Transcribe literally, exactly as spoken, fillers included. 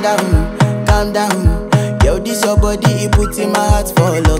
down, calm down. Yo, this your body, it puts in my heart for love.